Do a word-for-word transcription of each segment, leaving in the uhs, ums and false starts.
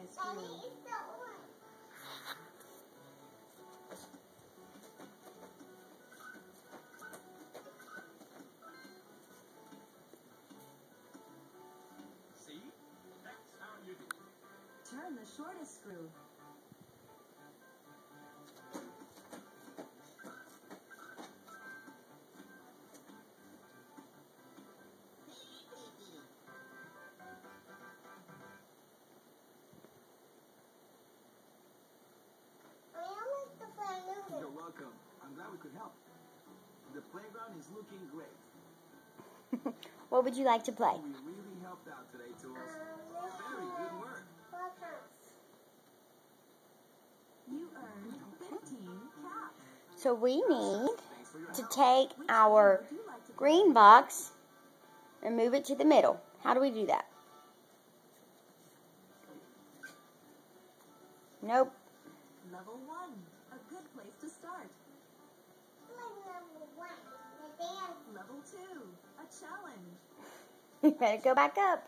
size screw. See? That's how you do it. Turn the shortest screw. You're welcome. I'm glad we could help. The playground is looking great. What would you like to play? We really helped out today, Tools. Very good work. You earned fifteen caps. So we need Thanks for your to help. take Which our game would you like to play? green box and move it to the middle. How do we do that? Nope. Level one, a good place to start. Level two, a challenge. You better go back up.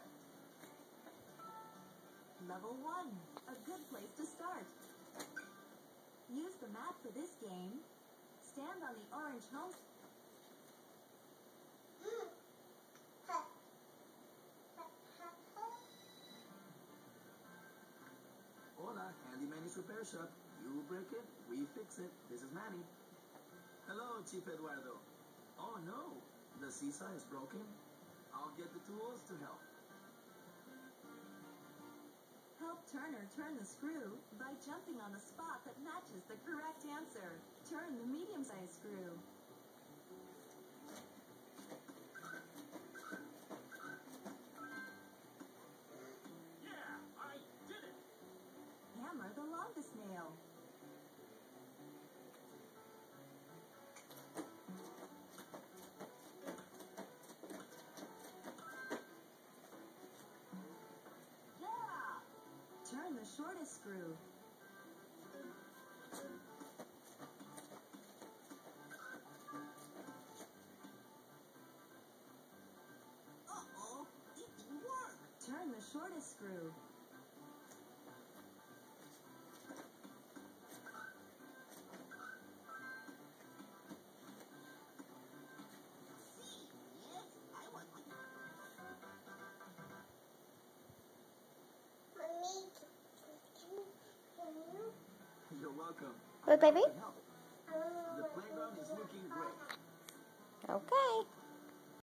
Level one, a good place to start. Use the map for this game. Stand on the orange home. Hola, Handy Manny's Repair Shop. You break it, we fix it. This is Manny. Hello, Chief Eduardo. Oh no, the seesaw is broken. I'll get the tools to help. Help Turner turn the screw by jumping on the spot that matches the correct answer. Turn the medium-sized screw. Yeah, I did it. Hammer the longest nail. Yeah! Turn the shortest screw. Uh-oh, it didn't work. Turn the shortest screw. You're welcome. Look, baby. Help. The playground is looking great. Okay.